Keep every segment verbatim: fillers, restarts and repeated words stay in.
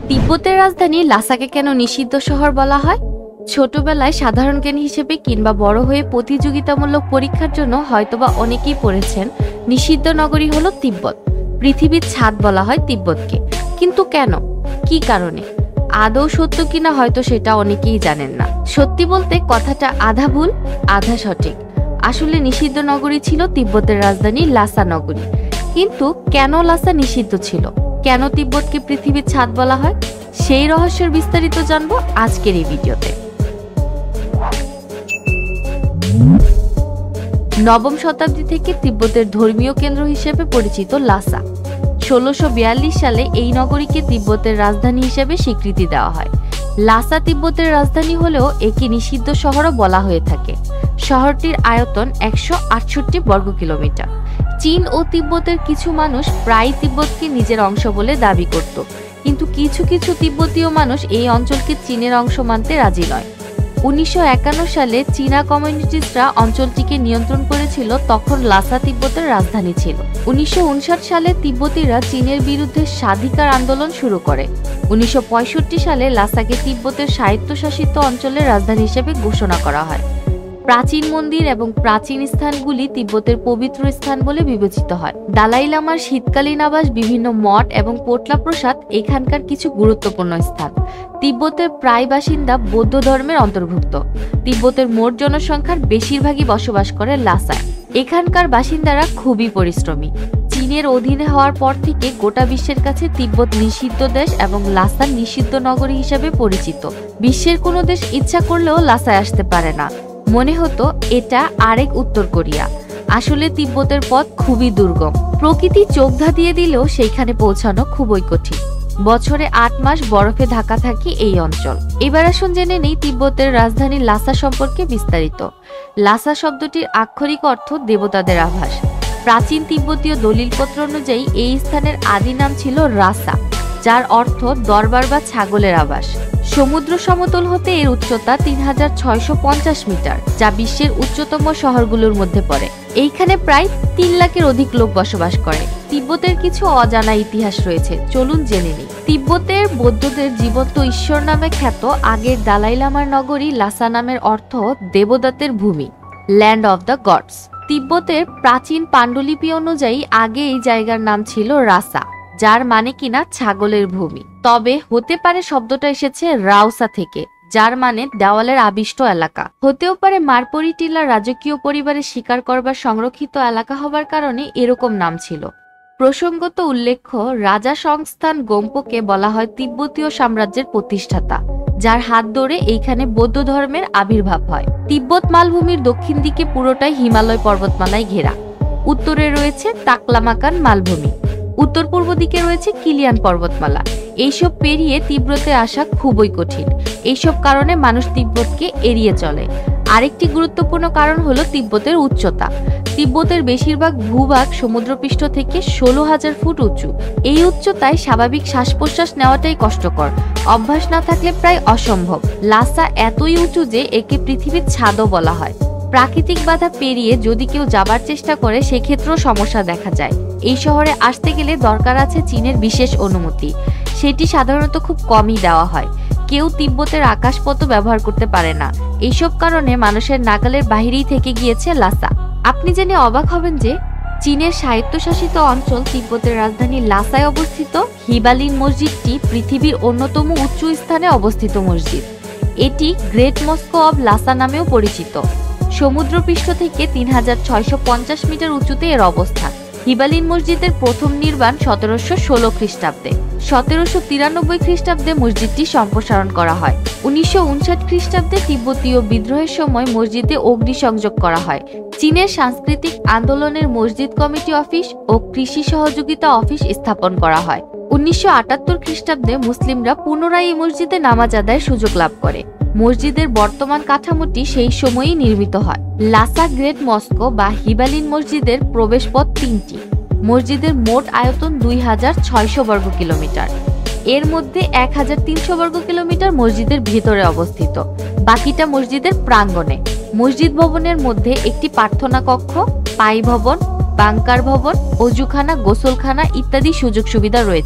তিব্বতের রাজধানী লাসাকে কেন নিষিদ্ধ শহর বলা হয়? ছোটবেলায় সাধারণ জ্ঞান হিসেবে কিংবা বড় হয়ে প্রতিযোগিতামূলক পরীক্ষার জন্য হয়তোবা অনেকেই পড়েছেন নিষিদ্ধ নগরী হলো তিব্বত। পৃথিবীর ছাদ বলা হয় তিব্বতকে। কিন্তু কেন, কি কারণে, আদৌ সত্য কিনা হয়তো সেটা অনেকেই জানেন না। সত্যি বলতে কথাটা আধা ভুল আধা সঠিক। আসলে নিষিদ্ধ নগরী ছিল তিব্বতের রাজধানী লাসা নগরী। কিন্তু কেন লাসা নিষিদ্ধ ছিল, কেন তিব্বতকে পৃথিবীর ছাদ বলা হয়, সেই রহস্যের বিস্তারিত জানবো আজকের এই ভিডিওতে। নবম শতাব্দী থেকে তিব্বতের ধর্মীয় কেন্দ্র হিসেবে পরিচিত লাসা। ষোলোশো বিয়াল্লিশ সালে এই নগরীকে তিব্বতের রাজধানী হিসেবে স্বীকৃতি দেওয়া হয়। লাসা তিব্বতের রাজধানী হলেও একে নিষিদ্ধ শহরও বলা হয়ে থাকে। শহরটির আয়তন একশো আটষট্টি বর্গ কিলোমিটার। চীন ও তিব্বতের কিছু মানুষ প্রায় তিব্বতকে নিজের অংশ বলে দাবি করত, কিন্তু কিছু কিছু তিব্বতীয় মানুষ এই অঞ্চলকে চীনের অংশ মানতে রাজি নয়। উনিশশো একান্ন সালে চীনা কমিউনিস্টরা অঞ্চলটিকে নিয়ন্ত্রণ করেছিল, তখন লাসা তিব্বতের রাজধানী ছিল। উনিশশো উনষাট সালে তিব্বতীরা চীনের বিরুদ্ধে স্বাধিকার আন্দোলন শুরু করে। উনিশশো পঁয়ষট্টি সালে লাসাকে তিব্বতের স্বায়ত্তশাসিত অঞ্চলের রাজধানী হিসেবে ঘোষণা করা হয়। প্রাচীন মন্দির এবং প্রাচীন স্থানগুলি তিব্বতের পবিত্র স্থান বলে বিবেচিত হয়। দালাই লামার শীতকালীন আবাস, বিভিন্ন মঠ এবং পোটলা প্রসাদ এখানকার কিছু গুরুত্বপূর্ণ স্থান। তিব্বতের প্রায় বাসিন্দা বৌদ্ধ ধর্মের অন্তর্ভুক্ত। তিব্বতের মোট জনসংখ্যার বেশিরভাগই বসবাস করে লাসায়। এখানকার বাসিন্দারা খুবই পরিশ্রমী। চীনের অধীনে হওয়ার পর থেকে গোটা বিশ্বের কাছে তিব্বত নিষিদ্ধ দেশ এবং লাসা নিষিদ্ধ নগরী হিসেবে পরিচিত। বিশ্বের কোনো দেশ ইচ্ছা করলেও লাসায় আসতে পারে না। মনে হতো এটা আরেক উত্তর কোরিয়া। আসলে তিব্বতের পথ খুবই দুর্গম। প্রকৃতি চোখ ধাঁধিয়ে দিলেও সেইখানে পৌঁছানো খুবই কঠিন। বছরে আট মাস বরফে ঢাকা থাকে এই অঞ্চল। এবার আসুন জেনে নেই তিব্বতের রাজধানী লাসা সম্পর্কে বিস্তারিত। লাসা শব্দটির আক্ষরিক অর্থ দেবতাদের আভাস। প্রাচীন তিব্বতীয় দলিলপত্র অনুযায়ী এই স্থানের আদি নাম ছিল রাসা, যার অর্থ দরবার বা ছাগলের আবাস। সমুদ্র সমতল হতে এর উচ্চতা তিন হাজার ছয়শো পঞ্চাশ মিটার, যা বিশ্বের উচ্চতম শহরগুলোর মধ্যে পড়ে। এইখানে প্রায় তিন লাখের অধিক লোক বসবাস করে। তিব্বতের কিছু অজানা ইতিহাস রয়েছে, চলুন জেনে নিই। তিব্বতের বৌদ্ধদের জীবন্ত ঈশ্বর নামে খ্যাত আগের দালাই লামার নগরী লাসা নামের অর্থ দেবদাতের ভূমি, ল্যান্ড অফ দ্য গডস। তিব্বতের প্রাচীন পাণ্ডুলিপি অনুযায়ী আগে এই জায়গার নাম ছিল রাসা, যার মানে কিনা ছাগলের ভূমি। তবে হতে পারে শব্দটা এসেছে রাউসা থেকে, যার মানে দেওয়ালের আবিষ্ট এলাকা। হতেও পারে মারপরি টিলা রাজকীয় পরিবারে শিকার করবার সংরক্ষিত এলাকা হবার কারণে এরকম নাম ছিল। প্রসঙ্গত উল্লেখ্য, রাজা সংস্থান গোম্পোকে বলা হয় তিব্বতীয় সাম্রাজ্যের প্রতিষ্ঠাতা, যার হাত ধরে এইখানে বৌদ্ধ ধর্মের আবির্ভাব হয়। তিব্বত মালভূমির দক্ষিণ দিকে পুরোটাই হিমালয় পর্বতমালায় ঘেরা। উত্তরে রয়েছে তাকলামাকান মালভূমি, উত্তর পূর্ব দিকে রয়েছে কিলিয়ান পর্বতমালা। এইসব পেরিয়ে তিব্বতে আসা খুবই কঠিন। এইসব কারণে মানুষ তিব্বতকে এড়িয়ে চলে। আরেকটি গুরুত্বপূর্ণ কারণ হলো তিব্বতের উচ্চতা। তিব্বতের বেশিরভাগ ভূভাগ সমুদ্রপৃষ্ঠ থেকে ষোলো হাজার ফুট উঁচু। এই উচ্চতায় স্বাভাবিক শ্বাস প্রশ্বাস নেওয়াটাই কষ্টকর, অভ্যাস না থাকলে প্রায় অসম্ভব। লাসা এতই উঁচু যে একে পৃথিবীর ছাদও বলা হয়। প্রাকৃতিক বাধা পেরিয়ে যদি কেউ যাবার চেষ্টা করে সেক্ষেত্রেও সমস্যা দেখা যায়। এই শহরে আসতে গেলে দরকার আছে চীনের বিশেষ অনুমতি। সেটি সাধারণত খুব কমই দেওয়া হয়। কেউ তিব্বতের আকাশপথ ব্যবহার করতে পারে না। এইসব কারণে মানুষের নাগালের বাহিরেই থেকে গিয়েছে লাসা। আপনি জেনে অবাক হবেন যে চীনের স্বায়ত্তশাসিত অঞ্চল তিব্বতের রাজধানী লাসায় অবস্থিত হিবালিন মসজিদটি পৃথিবীর অন্যতম উঁচু স্থানে অবস্থিত মসজিদ। এটি গ্রেট মস্কো অব লাসা নামেও পরিচিত। সমুদ্রপৃষ্ঠ থেকে তিন হাজার ছয়শো পঞ্চাশ মিটার উঁচুতে এর অবস্থান। হিবালিন মসজিদের প্রথম নির্মাণ সতেরোশো ষোলো খ্রিস্টাব্দে। সতেরোশো তিরানব্বই খ্রিস্টাব্দে মসজিদটি সম্প্রসারণ করা হয়। উনিশশো উনষাট খ্রিস্টাব্দে তিব্বতীয় বিদ্রোহের সময় মসজিদে অগ্নিসংযোগ করা হয়। চীনের সাংস্কৃতিক আন্দোলনের মসজিদ কমিটি অফিস ও কৃষি সহযোগিতা অফিস স্থাপন করা হয়। উনিশশো আটাত্তর খ্রিস্টাব্দে মুসলিমরা পুনরায় এই মসজিদে নামাজ আদায়ের সুযোগ লাভ করে। মসজিদের বর্তমান কাঠামোটি সেই সময়ই নির্মিত হয়। লাসা গ্রেট মস্কো বা হিবালিন মসজিদের প্রবেশপথ তিনটি। মসজিদের মোট আয়তন দুই হাজার ছয়শো বর্গ কিলোমিটার। এর মধ্যে এক হাজার তিনশো বর্গ কিলোমিটার মসজিদের ভেতরে অবস্থিত, বাকিটা মসজিদের প্রাঙ্গণে। মসজিদ ভবনের মধ্যে একটি প্রার্থনা কক্ষ, পাই ভবন, বাংকার ভবন, অজুখানা, গোসলখানা ইত্যাদি সুযোগ সুবিধা রয়েছে।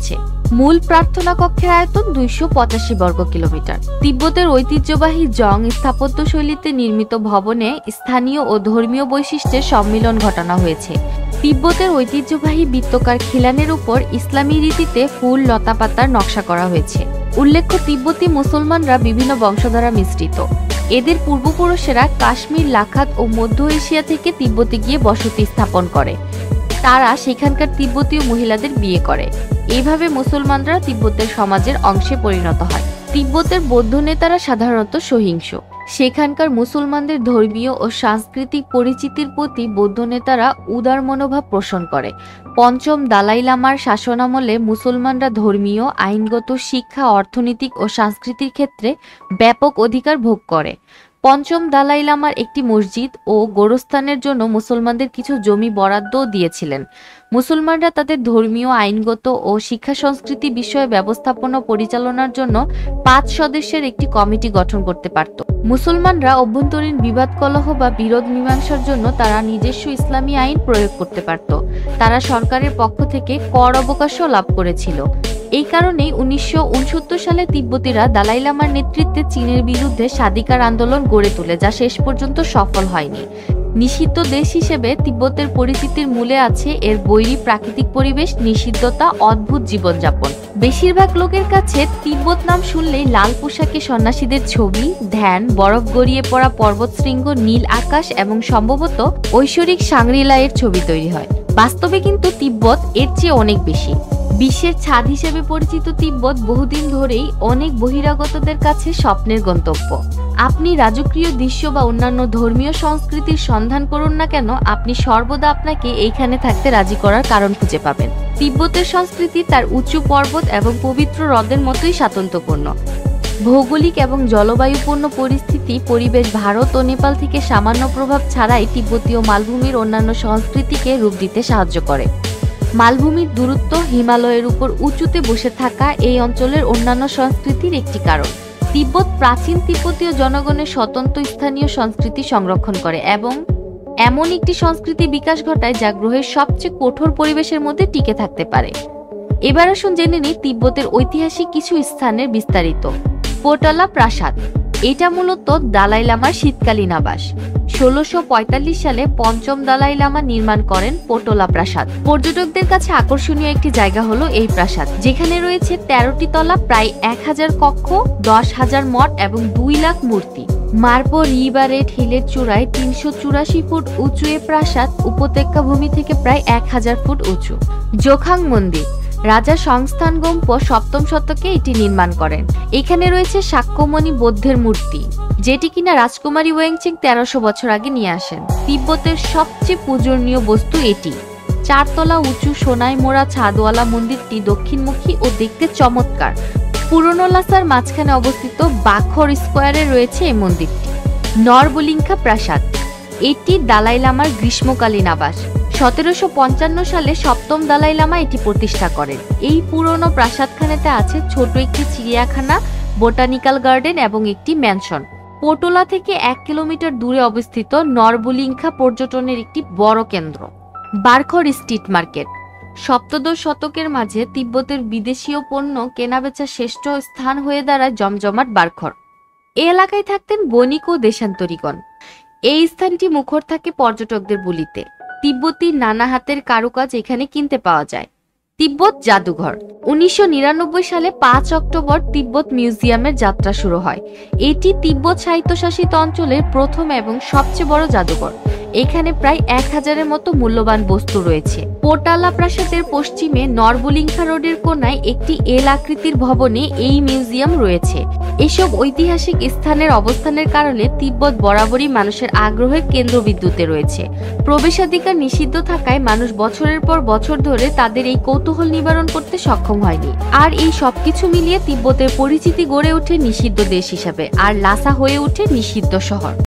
মূল প্রার্থনা কক্ষের আয়তন দুইশো পঁচাশি বর্গ কিলোমিটার। তিব্বতের ঐতিহ্যবাহী জং স্থাপত্য শৈলীতে নির্মিত ভবনে স্থানীয় ও ধর্মীয় বৈশিষ্ট্যের সম্মিলন ঘটানো হয়েছে। তিব্বতের ঐতিহ্যবাহী বৃত্তাকার খিলানের উপর ইসলামী রীতিতে ফুল লতাপাতার নকশা করা হয়েছে। উল্লেখ্য, তিব্বতী মুসলমানরা বিভিন্ন বংশধারা মিশ্রিত। এদের পূর্বপুরুষেরা কাশ্মীর, লাখাত ও মধ্য এশিয়া থেকে তিব্বতে গিয়ে বসতি স্থাপন করে। তারা সেখানকার তিব্বতীয় মহিলাদের বিয়ে করে। এইভাবে মুসলমানরা তিব্বতের সমাজের অংশে পরিণত হয়। তিব্বতের বৌদ্ধ নেতারা সাধারণত সহিংস। সেখানকার মুসলমানদের ধর্মীয় ও সাংস্কৃতিক পরিচিতির প্রতি বৌদ্ধ নেতারা উদার মনোভাব পোষণ করে। পঞ্চম দালাই লামার শাসনামলে মুসলমানরা ধর্মীয়, আইনগত, শিক্ষা, অর্থনৈতিক ও সাংস্কৃতিক ক্ষেত্রে ব্যাপক অধিকার ভোগ করে। পঞ্চম দালাই লামার একটি মসজিদ ও গোরস্থানের জন্য মুসলমানদের কিছু জমি বরাদ্দও দিয়েছিলেন। মুসলমানরা তাদের ধর্মীয়, আইনগত ও শিক্ষা সংস্কৃতি বিষয়ে ব্যবস্থাপনা পরিচালনার জন্য পাঁচ সদস্যের একটি কমিটি গঠন করতে পারত। মুসলমানরা অভ্যন্তরীণ বিবাদ কলহ বা বিরোধ মীমাংসার জন্য তারা নিজস্ব ইসলামী আইন প্রয়োগ করতে পারত। তারা সরকারের পক্ষ থেকে কর অবকাশও লাভ করেছিল। এই কারণেই উনিশশো উনসত্তর সালে তিব্বতীরা দালাই লামার নেতৃত্বে চীনের বিরুদ্ধে স্বাধিকার আন্দোলন গড়ে তোলে, যা শেষ পর্যন্ত সফল হয়নি। নিষিদ্ধ দেশ হিসেবে তিব্বতের পরিচিতির মূলে আছে এর বৈরী প্রাকৃতিক পরিবেশ, নিষিদ্ধতা, অদ্ভুত জীবনযাপন। বেশিরভাগ লোকের কাছে তিব্বত নাম শুনলেই লাল পোশাকে সন্ন্যাসীদের ছবি, ধ্যান, বরফ গড়িয়ে পড়া পর্বতশৃঙ্গ, নীল আকাশ এবং সম্ভবত ঐশ্বরিক সাংরি-লা এর ছবি তৈরি হয়। বাস্তবে কিন্তু তিব্বত এর চেয়ে অনেক বেশি। বিশ্বের ছাদ হিসেবে পরিচিত তিব্বত বহুদিন ধরেই অনেক বহিরাগতদের কাছে স্বপ্নের গন্তব্য। আপনি রাজকীয় দৃশ্য বা অন্যান্য ধর্মীয় সংস্কৃতির সন্ধান করুন না কেন, আপনি সর্বদা আপনাকে এইখানে থাকতে রাজি করার কারণ খুঁজে পাবেন। তিব্বতের সংস্কৃতি তার উঁচু পর্বত এবং পবিত্র হ্রদের মতোই স্বাতন্ত্র্যপূর্ণ। ভৌগোলিক এবং জলবায়ুপূর্ণ পরিস্থিতি, পরিবেশ ভারত ও নেপাল থেকে সামান্য প্রভাব ছাড়াই তিব্বতীয় মালভূমির অন্যান্য সংস্কৃতিকে রূপ দিতে সাহায্য করে। মালভূমির দূরত্ব, হিমালয়ের উপর উঁচুতে বসে থাকা এই অঞ্চলের অন্যান্য সংস্কৃতির একটি কারণ। তিব্বত প্রাচীন তিব্বতীয় জনগণের স্বতন্ত্র স্থানীয় সংস্কৃতি সংরক্ষণ করে এবং এমন একটি সংস্কৃতি বিকাশ ঘটায় যা গ্রহের সবচেয়ে কঠোর পরিবেশের মধ্যে টিকে থাকতে পারে। এবার আসুন জেনে নিই তিব্বতের ঐতিহাসিক কিছু স্থানের বিস্তারিত। পোটলা প্রাসাদ, এটা মূলত দালাই লামার শীতকালীন আবাস। ষোলোশো পঁয়তাল্লিশ সালে পঞ্চম দালাই লামা নির্মাণ করেন পোটলা প্রাসাদ। পর্যটকদের কাছে আকর্ষণীয় একটি জায়গা হলো এই প্রাসাদ, যেখানে রয়েছে তেরোটি তলা, প্রায় এক হাজার কক্ষ, দশ হাজার মঠ এবং দুই লাখ মূর্তি। মার্পো রিবা রেড হিলের চূড়ায় তিনশো চুরাশি ফুট উঁচু এ প্রাসাদ উপত্যকা ভূমি থেকে প্রায় এক হাজার ফুট উঁচু। জোখাং মন্দির, রাজা সংস্থানগম্প সপ্তম শতকে এটি নির্মাণ করেন। এখানে রয়েছে শাক্যমণি বৌদ্ধের মূর্তি, যেটি কিনা রাজকুমারী ওয়েংচেং তেরোশো বছর আগে নিয়ে আসেন। তিব্বতের সবচেয়ে পূজনীয় বস্তু এটি। চারতলা উঁচু সোনায় মোড়া ছাদওয়ালা মন্দিরটি দক্ষিণমুখী ও দেখতে চমৎকার। পুরনো লাসার মাঝখানে অবস্থিত বাখর স্কোয়ারে রয়েছে এই মন্দিরটি। নরবলিংখা প্রাসাদ, এটি দালাই লামার গ্রীষ্মকালীন আবাস। সতেরোশো পঞ্চান্ন সালে সপ্তম দালাই লামা এটি প্রতিষ্ঠা করেন। এই পুরনো প্রাসাদখানেতে আছে ছোট একটি চিড়িয়াখানা, বোটানিক্যাল গার্ডেন এবং একটি ম্যানশন। পোটোলা থেকে এক কিলোমিটার দূরে অবস্থিত নরবলিংখা পর্যটনের একটি বড় কেন্দ্র। বারখর স্ট্রিট মার্কেট, সপ্তদশ শতকের মাঝে তিব্বতের বিদেশীয় পণ্য কেনাবেচা শ্রেষ্ঠ স্থান হয়ে দাঁড়ায় জমজমাট বারখর। এই এলাকায় থাকতেন বণিক ও দেশান্তরীগণ। এই স্থানটি মুখর থাকে পর্যটকদের বলিতে। তিব্বতী নানা হাতের কারুকাজ এখানে কিনতে পাওয়া যায়। তিব্বত জাদুঘর, উনিশশো নিরানব্বই সালে পাঁচ অক্টোবর তিব্বত মিউজিয়ামের যাত্রা শুরু হয়। এটি তিব্বত স্বায়ত্তশাসিত অঞ্চলের প্রথম এবং সবচেয়ে বড় জাদুঘর। এখানে প্রায় এক হাজারের মতো মূল্যবান বস্তু রয়েছে। পোটালা প্রাসাদের পশ্চিমে নরবলিংখা রোডের কোনায় একটি এল আকৃতির ভবনে এই মিউজিয়াম রয়েছে। এসব ঐতিহাসিক স্থানের অবস্থানের কারণে তিব্বত বরাবরই মানুষের আগ্রহের কেন্দ্রবিন্দুতে রয়েছে। প্রবেশাধিকার নিষিদ্ধ থাকায় মানুষ বছরের পর বছর ধরে তাদের এই কৌতূহল নিবারণ করতে সক্ষম হয়নি। আর এই সবকিছু মিলিয়ে তিব্বতের পরিচিতি গড়ে ওঠে নিষিদ্ধ দেশ হিসাবে, আর লাসা হয়ে ওঠে নিষিদ্ধ শহর।